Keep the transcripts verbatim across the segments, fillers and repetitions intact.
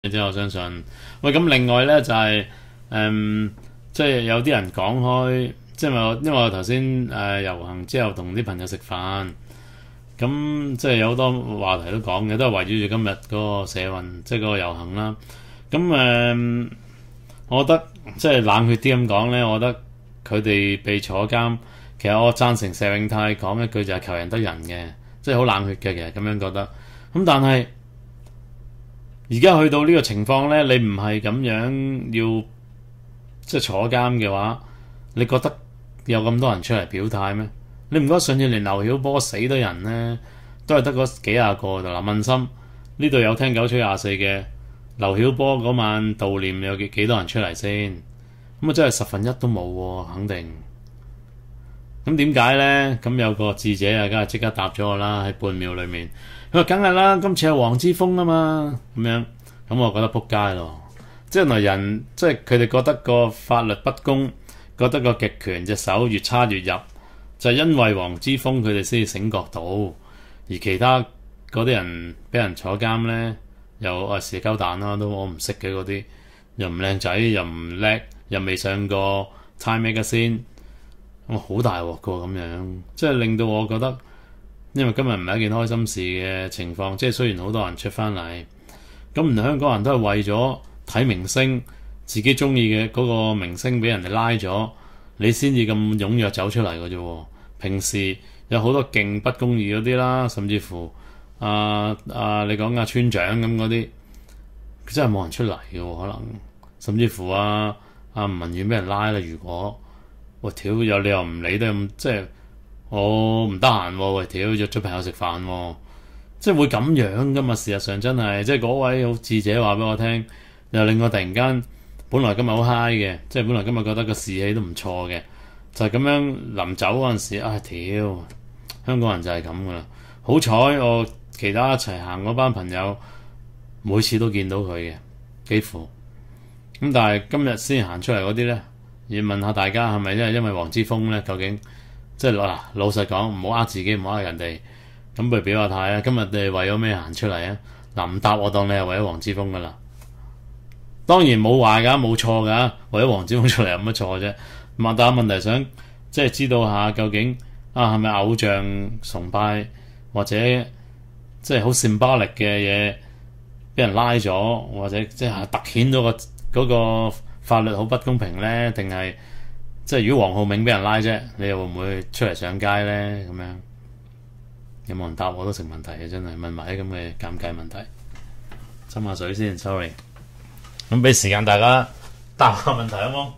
啫，我相信。喂，咁另外咧就係、是、誒、嗯，即係有啲人講開，即係我因為我頭先誒遊行之後同啲朋友食飯，咁即係有好多話題都講嘅，都係圍繞住今日嗰個社運，即係嗰個遊行啦。咁誒、嗯，我覺得即係冷血啲咁講咧，我覺得佢哋被坐監，其實我贊成石永泰講一句就係求仁得仁嘅，即係好冷血嘅，其實咁樣覺得。咁但係而家去到呢個情況呢，你唔係咁樣要即係坐監嘅話，你覺得有咁多人出嚟表態咩？你唔覺得上次連劉曉波死多人呢，都係得嗰幾廿個㗎啦？問心呢度有聽九吹廿四嘅劉曉波嗰晚悼念有幾幾多人出嚟先？咁啊真係十分一都冇喎，肯定。咁點解呢？咁有個智者啊，梗係即刻答咗我啦，喺半秒裏面。佢話梗係啦，今次係黃之鋒啊嘛，咁樣，咁我覺得撲街咯。即係原來人，即係佢哋覺得個法律不公，覺得個極權隻手越差越入，就係、是、因為黃之鋒佢哋先至醒覺到，而其他嗰啲人俾人坐監咧，又啊射鳩彈啦，都我唔識嘅嗰啲，又唔靚仔，又唔叻，又未上過 Time Magazine，我好大鑊個咁樣，即係令到我覺得。因為今日唔係一件開心事嘅情況，即係雖然好多人出翻嚟，咁唔同香港人都係為咗睇明星，自己中意嘅嗰個明星俾人哋拉咗，你先至咁踴躍走出嚟嘅啫。平時有好多勁不公義嗰啲啦，甚至乎啊啊，你講阿村長咁嗰啲，真係冇人出嚟嘅，可能甚至乎啊啊吳文遠俾人拉啦，如果我屌有你又唔理得咁即係。我唔得閒喎，喂屌約咗朋友食飯喎，即係會咁樣噶嘛？事實上真係，即係嗰位好智者話俾我聽，又令我突然間，本來今日好 high 嘅，即係本來今日覺得個士氣都唔錯嘅，就係咁樣臨走嗰陣時，啊屌，香港人就係咁噶啦。好彩我其他一齊行嗰班朋友，每次都見到佢嘅，幾乎。咁但係今日先行出嚟嗰啲咧，要問下大家係咪因為因為黃之鋒咧？究竟？即係嗱，老實講，唔好呃自己，唔好呃人哋。咁不如表下態啊！今日你係為咗咩行出嚟啊？嗱，唔答我當你係為咗黃之鋒噶啦。當然冇壞噶，冇錯噶，為咗黃之鋒出嚟有乜錯啫？問但係問題想即係知道下究竟啊係咪偶像崇拜或者即係好 symbolic 嘅嘢俾人拉咗，或者即係突顯咗個嗰個法律好不公平咧？定係？即係如果黃浩銘俾人拉啫，你又會唔會出嚟上街咧？咁樣有冇人答我都成問題嘅，真係問埋啲咁嘅尷尬問題。斟下水先 ，sorry。咁俾時間大家答下問題好冇？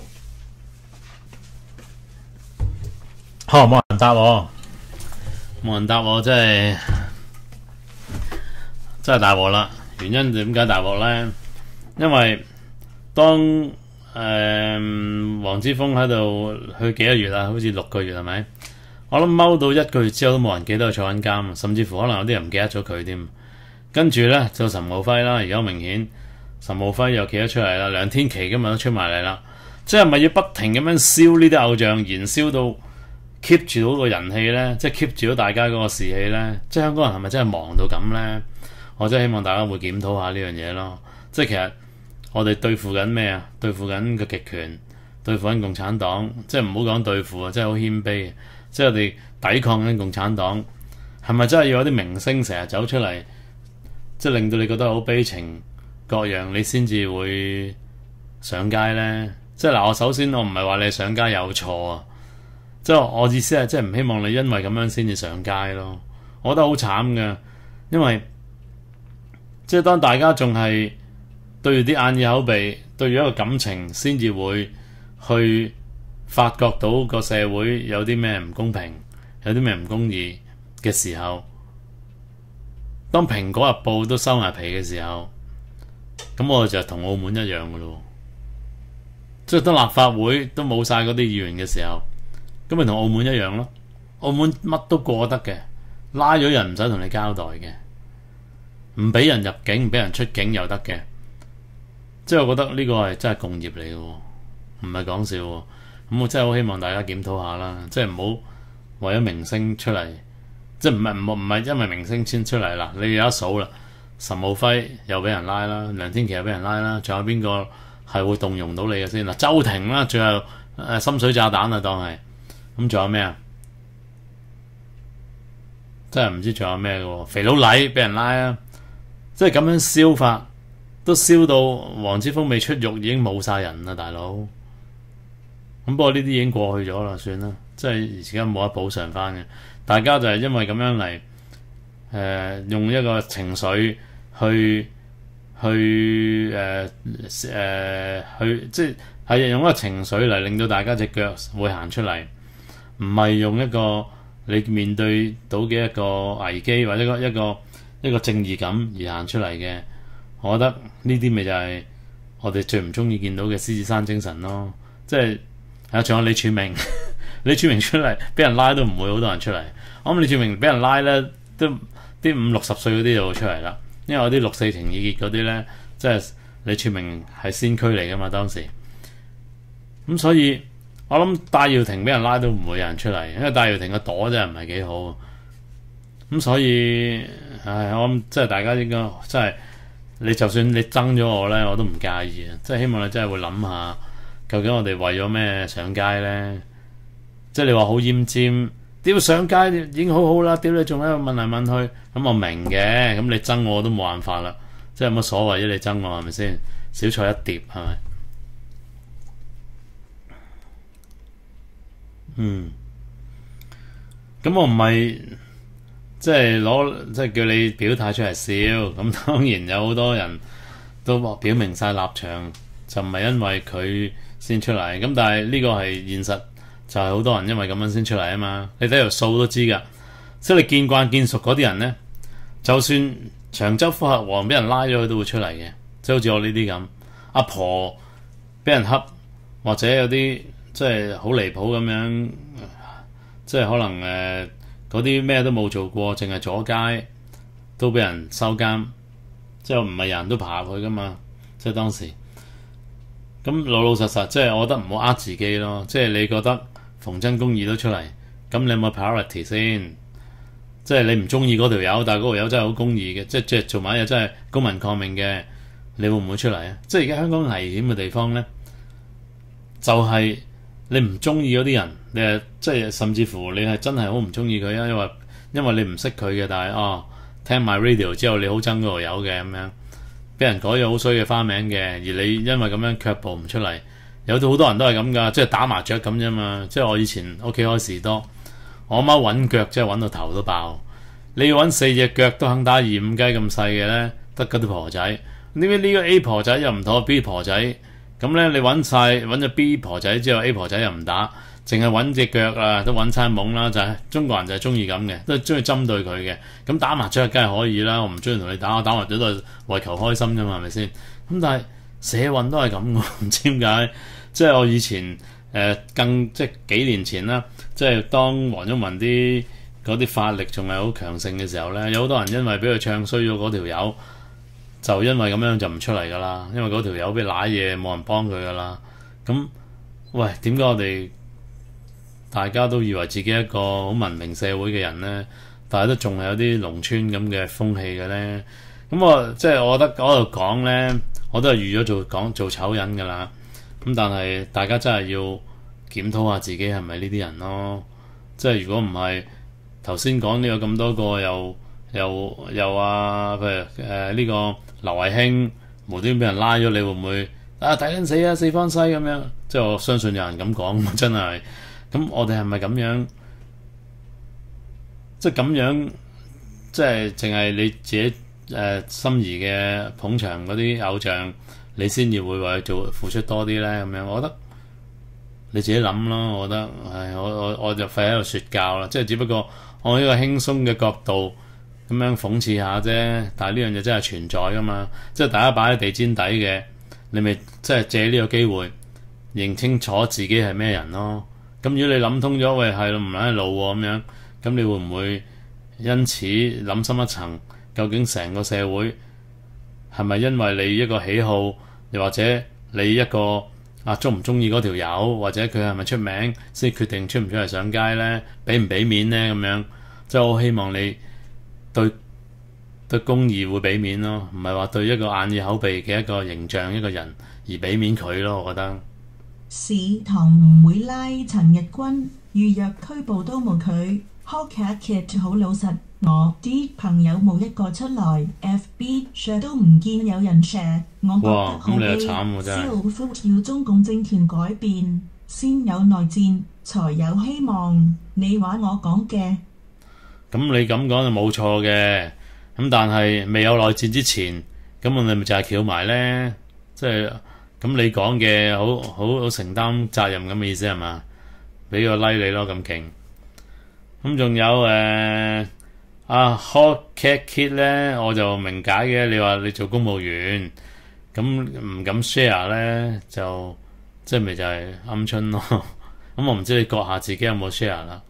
好，冇人答我，冇人答我，真係真係大鑊啦！原因點解大鑊咧？因為當誒、嗯，黃之鋒喺度去幾個月啊？好似六個月係咪？我諗踎到一個月之後都冇人記得佢坐緊監，甚至乎可能有啲人唔記得咗佢添。跟住咧就岑敖輝啦，而家明顯岑敖輝又企咗出嚟啦。梁天琦今日都出埋嚟啦，即係咪要不停咁樣燒呢啲偶像，燃燒到 keep 住到個人氣咧？即係 keep 住到大家嗰個士氣咧？即係香港人係咪真係忙到咁咧？我真係希望大家會檢討下呢樣嘢咯。即係其實。我哋對付緊咩啊？對付緊個極權，對付緊共產黨，即係唔好講對付啊！即係好謙卑，即係我哋抵抗緊共產黨，係咪真係要有啲明星成日走出嚟，即係令到你覺得好悲情各樣，你先至會上街呢？即係嗱，我首先我唔係話你上街有錯啊，即係我意思係即係唔希望你因為咁樣先至上街咯。我覺得好慘㗎，因為即係當大家仲係。對住啲眼耳口鼻，對住一個感情，先至會去發覺到個社會有啲咩唔公平，有啲咩唔公義嘅時候，當蘋果日報都收埋皮嘅時候，咁我就同澳門一樣噶咯。即係當立法會都冇晒嗰啲議員嘅時候，咁咪同澳門一樣咯。澳門乜都過得嘅，拉咗人唔使同你交代嘅，唔俾人入境，唔俾人出境又得嘅。即係我覺得呢個係真係共業嚟嘅，唔係講笑。咁我真係好希望大家檢討下啦，即係唔好為咗明星出嚟，即係唔係唔唔係因為明星先出嚟啦。你有一數啦， 岑敖暉又俾人拉啦，梁天琦又俾人拉啦，仲有邊個係會動容到你嘅先嗱？周庭啦，最後誒深水炸彈啊，當係咁，仲有咩啊？真係唔知仲有咩嘅喎，肥佬黎俾人拉啊！即係咁樣燒法，都燒到黃之鋒未出獄已經冇晒人啦，大佬。咁不過呢啲已經過去咗啦，算啦，即係而家冇得補償翻嘅。大家就係因為咁樣嚟誒、呃，用一個情緒去去誒誒、呃呃、去，即係係用一個情緒嚟令到大家隻腳會行出嚟，唔係用一個你面對到嘅一個危機或者一個一個一個正義感而行出嚟嘅。我覺得呢啲咪就係我哋最唔中意見到嘅獅子山精神咯，即係。啊！仲有李柱銘，李柱銘出嚟俾人拉都唔會好多人出嚟。我諗李柱銘俾人拉咧，都啲五六十歲嗰啲就會出嚟啦。因為我啲六四情意結嗰啲咧，即係李柱銘係先驅嚟噶嘛當時。咁所以我諗戴耀廷俾人拉都唔會有人出嚟，因為戴耀廷個朵真係唔係幾好。咁所以唉，我諗即係大家應該即係你就算你憎咗我咧，我都唔介意啊！即係希望你真係會諗下。究竟我哋為咗咩上街呢？即係你話好奄尖，屌上街已經好好啦，屌你仲喺度問嚟問去，咁我明嘅，咁你憎我都冇辦法啦，即係有乜所謂啫？你憎我係咪先？小菜一碟係咪？嗯，咁我唔係即係攞即係叫你表態出嚟笑，咁當然有好多人都表明晒立場，就唔係因為佢先出嚟，咁但係呢個係現實，就係、是、好多人因為咁樣先出嚟啊嘛。你睇條數都知㗎，即係你見慣見熟嗰啲人呢，就算長洲副核王俾人拉咗，佢都會出嚟嘅。即係好似我呢啲咁，阿婆俾人恰，或者有啲即係好離譜咁樣，即係可能誒嗰啲咩都冇做過，淨係阻街都俾人收監，即係唔係人人都爬入去㗎嘛？即係當時。咁老老實實，即係我覺得唔好呃自己咯。即係你覺得馮真公義都出嚟，咁你有冇 priority 先？即係你唔中意嗰條友，但係嗰條友真係好公義嘅，即係即係做埋嘢真係公民抗命嘅，你會唔會出嚟啊？即係而家香港危險嘅地方咧，就係、是、你唔中意嗰啲人，你係即係甚至乎你係真係好唔中意佢啊，因為因為你唔識佢嘅，但係哦聽埋 radio 之後你好憎嗰條友嘅咁樣。俾人改咗好衰嘅花名嘅，而你因為咁樣卻步唔出嚟，有好多人都係咁噶，即係打麻雀咁啫嘛。即係我以前屋企開士多，我阿媽揾腳即係揾到頭都爆。你要揾四隻腳都肯打二五雞咁細嘅咧，得嗰啲婆仔。點解呢個 A 婆仔又唔妥 B 婆仔？咁咧你揾晒揾咗 B 婆仔之後 A 婆仔又唔打，淨係揾隻腳啊都揾餐懵啦。就係、是、中國人就係中意咁嘅，都係中意針對佢嘅。咁打麻雀梗係可以啦，我唔中意同你打，我打麻雀都係為求開心啫嘛，係咪先？咁但係社運都係咁嘅，唔知點解。即係我以前誒、呃、更即係幾年前啦，即係當黃毓民啲嗰啲法力仲係好強盛嘅時候咧，有好多人因為俾佢唱衰咗嗰條友，就因為咁樣就唔出嚟噶啦，因為嗰條友俾賴嘢，冇人幫佢噶啦。咁喂，點解我哋大家都以為自己一個好文明社會嘅人咧，但係都仲係有啲農村咁嘅風氣嘅咧？咁我即係我覺得嗰度講咧，我都係預咗做講做醜人噶啦。咁但係大家真係要檢討下自己係咪呢啲人咯？即係如果唔係頭先講呢個咁多個又又又啊，譬如誒呢、呃這個劉慧卿無端俾人拉咗，你會唔會啊抵撚死啊四方西咁樣？即係我相信有人咁講，真係。咁我哋係咪咁樣？即係咁樣，即係淨係你自己誒、呃、心儀嘅捧場嗰啲偶像，你先至會為佢做付出多啲咧？咁樣，我覺得你自己諗咯。我覺得，唉，我我我就費喺度説教啦。即係只不過我呢個輕鬆嘅角度咁樣諷刺下啫。但係呢樣嘢真係存在噶嘛？即係大家擺喺地氈底嘅，你咪即係借呢個機會認清楚自己係咩人咯。咁如果你諗通咗，喂係咯唔係路喎咁樣，咁你會唔會因此諗深一層？究竟成個社會係咪因為你一個喜好，又或者你一個啊中唔中意嗰條友，或者佢係咪出名先決定出唔出嚟上街咧？俾唔俾面咧？咁樣即係我希望你對對公義會俾面咯，唔係話對一個眼耳口鼻嘅一個形象一個人而俾面佢咯，我覺得。 史堂唔會拉陳日君，預約拘捕都冇佢。Hawker Kid 好老實，我啲朋友冇一個出來 ，F B share 都唔見有人 share， 我覺得好悲。消夫要中共政權改變，先有內戰，才有希望。你話我講嘅？ 咁你咁講就冇錯嘅，咁但係未有內戰之前，咁我哋咪就係翹埋咧，即係咁你講嘅好好好承擔責任咁嘅意思係嘛？俾個 like 你咯，咁勁。咁仲有誒阿 Hot Cat Kid 咧，我就明解嘅。你話你做公務員，咁唔敢 share 咧，就即係咪就係鵪鶉咯？咁我唔知你閣下自己有冇 share 啦。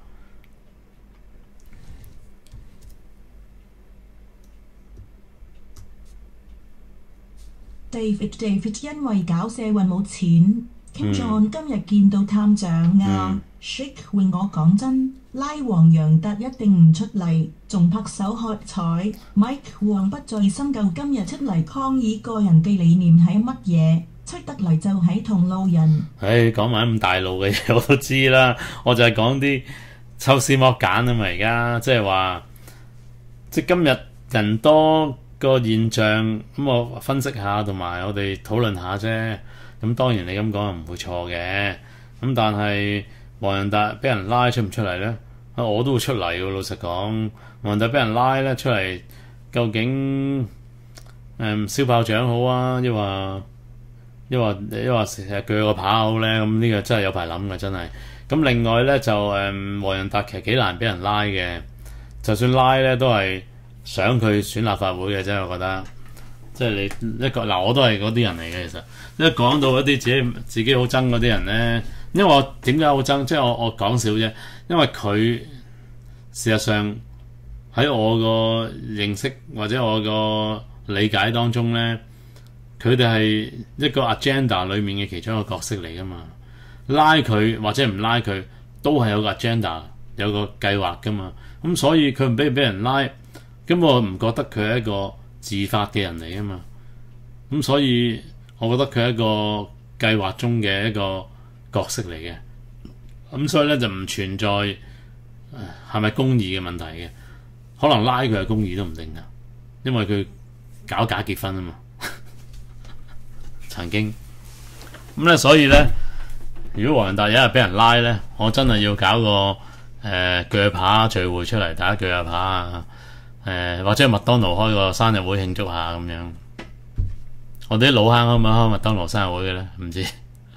David David 因為搞社運冇錢，Kim Jong 今日見到探長啊 ，Shake 換我講真，拉黃楊達一定唔出嚟，仲拍手喝彩。Mike 黃不再深究今日出嚟抗議個人嘅理念係乜嘢，出得嚟就係同路人。 唉，講埋咁大路嘅嘢我都知啦，我就係講啲抽絲剝繭啊嘛，而家即係話，即係今日人多個現象，咁我分析下，同埋我哋討論下啫。咁當然你咁講係唔會錯嘅。咁但係黃洋達俾人拉出唔出嚟咧？我都會出嚟喎。老實講，黃洋達俾人拉咧出嚟，究竟誒、嗯、燒炮仗好啊？抑或抑或抑或成日鋸個扒好咧？咁呢個真係有排諗嘅，真係。咁另外咧就誒黃洋達其實幾難俾人拉嘅，就算拉咧都係想佢選立法會嘅啫，我覺得，即係你一個嗱，我都係嗰啲人嚟嘅。其實一講到一啲自己自己好憎嗰啲人咧，因為我點解好憎？即係我我講少啫，因為佢事實上喺我個認識或者我個理解當中咧，佢哋係一個 agenda 裡面嘅其中一個角色嚟噶嘛。拉佢或者唔拉佢，都係有個 agenda 有個計劃噶嘛。咁所以佢唔俾俾人拉。咁我唔覺得佢係一個自發嘅人嚟啊嘛，咁所以我覺得佢係一個計劃中嘅一個角色嚟嘅，咁所以咧就唔存在係咪公義嘅問題嘅，可能拉佢係公義都唔定噶，因為佢搞假結婚啊嘛，曾經咁咧，所以咧，如果黃洋達有一日俾人拉咧，我真係要搞個誒鋸扒聚會出嚟，大家鋸下扒啊！誒、呃、或者麥當勞開個生日會慶祝下咁樣，我哋啲老坑可唔可以開麥當勞生日會嘅咧？唔知。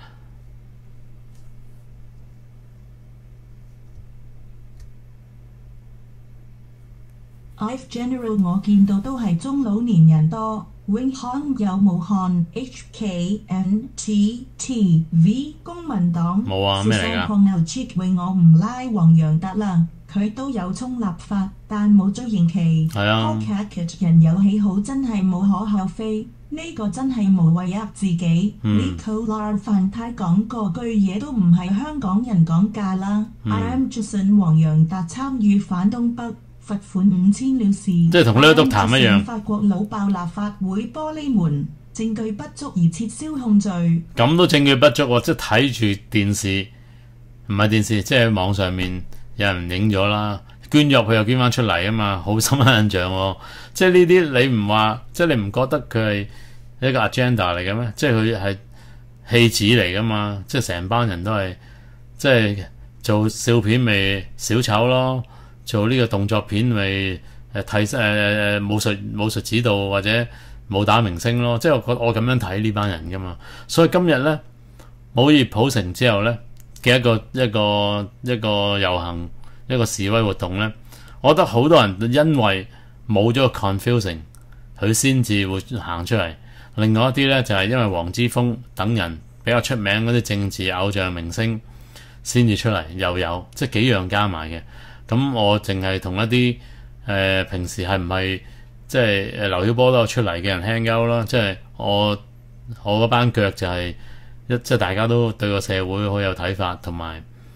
I F General 我見到都係中老年人多，永康有武漢 H K N T T V 公民黨冇啊咩嚟㗎？ 抗牛 check 為我唔拉黃洋達啦。佢都有衝立法，但冇追刑期。 係啊 ，Hawker 人有喜好真係無可厚非，呢、這個真係無謂呃自己。Nicola 范太講過句嘢都唔係香港人講價啦。 嗯、 I am Jason 黃洋達參與反東北，罰款五千了事。即係同呢個督談一樣。 法國老爆立法會玻璃門，證據不足而撤銷控罪。 咁都證據不足喎，即係睇住電視，唔係電視，即係網上面。有人影咗啦，捐入去又捐翻出嚟啊嘛，好深刻印象喎。即係呢啲你唔話，即係你唔覺得佢係一個 agenda 嚟嘅咩？即係佢係戲子嚟噶嘛？即係成班人都係即係做笑片咪小丑咯，做呢個動作片咪誒替誒誒武術武術指導或者武打明星咯。即係我我咁樣睇呢班人噶嘛。所以今日咧冇葉普成之後咧嘅一個一個一個遊行一個示威活動咧，我覺得好多人因為冇咗個 confusing， 佢先至會行出嚟。另外一啲咧就係、是、因為黃之鋒等人比較出名嗰啲政治偶像明星先至出嚟，又有即係幾樣加埋嘅。咁我淨係同一啲誒、呃、平時係唔係即係誒劉曉波都有出嚟嘅人輕鳩啦，即係我我嗰班腳就係、是、一即係大家都對個社會好有睇法，同埋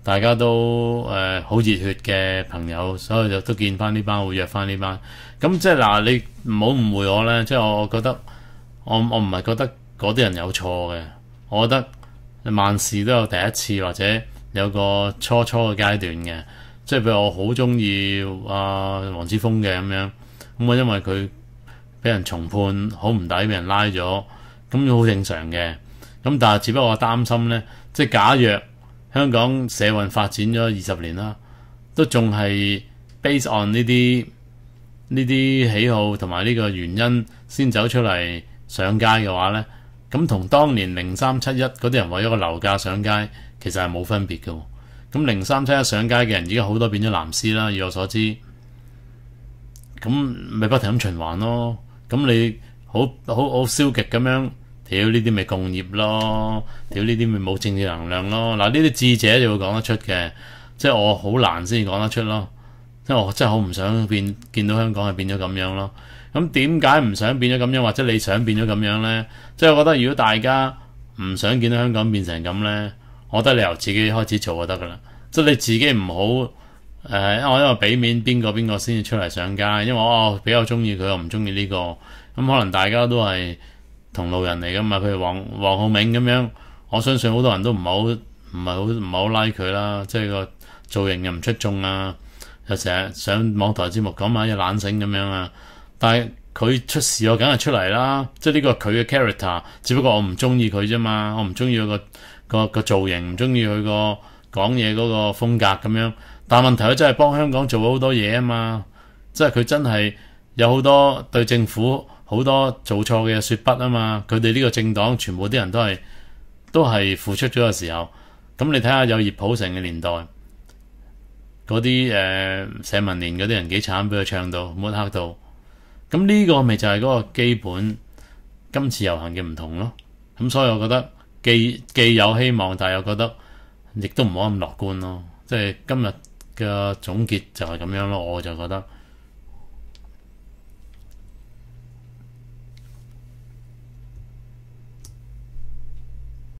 大家都誒好熱血嘅朋友，所以就都見翻呢班，會約翻呢班。咁即係嗱，你唔好誤會我咧，即係我我覺得我我唔係覺得嗰啲人有錯嘅，我覺得萬事都有第一次或者有個初初嘅階段嘅。即係譬如我好中意阿黃之鋒嘅咁樣，咁我因為佢俾人重判好唔抵，俾人拉咗，咁好正常嘅。咁但係只不過我擔心咧，即係假若香港社運發展咗二十年啦，都仲係 base on 呢啲呢啲喜好同埋呢個原因先走出嚟上街嘅話咧，咁同當年零三七一嗰啲人為咗個樓價上街，其實係冇分別嘅。咁零三七一上街嘅人，而家好多變咗藍絲啦，以我所知，咁咪不停咁循環咯。咁你好好好消極咁樣，屌呢啲咪共業咯，屌呢啲咪冇政治能量咯。嗱，呢啲智者就會講得出嘅，即係我好難先至講得出咯。即係我真係好唔想變見到香港係變咗咁樣咯。咁點解唔想變咗咁樣，或者你想變咗咁樣呢？即係我覺得如果大家唔想見到香港變成咁呢，我覺得你由自己開始做就得噶啦。即係你自己唔好誒，我因為俾面邊個邊個先至出嚟上街，因為我、哦、比較中意佢，又唔中意呢個。咁可能大家都係同路人嚟噶嘛。譬如黃黃浩銘咁樣，我相信好多人都唔係好唔係好唔係好 like 佢啦。即係個造型又唔出眾啊，又成日上網台節目講埋啲懶醒咁樣啊。但係佢出事我梗係出嚟啦。即係呢個佢嘅 character，只不過我唔中意佢啫嘛。我唔中意佢個個個造型，唔中意佢個講嘢嗰個風格咁樣。但係問題佢真係幫香港做咗好多嘢啊嘛。即係佢真係有好多對政府好多做錯嘅嘢說不啊嘛。佢哋呢個政黨全部啲人都係都係付出咗嘅時候，咁你睇下有葉普成嘅年代嗰啲誒社民連嗰啲人幾慘，俾佢唱到抹黑到。咁呢個咪就係嗰個基本今次遊行嘅唔同咯。咁所以我覺得既既有希望，但係又覺得亦都唔好咁樂觀咯。即係今日嘅總結就係咁樣咯，我就覺得。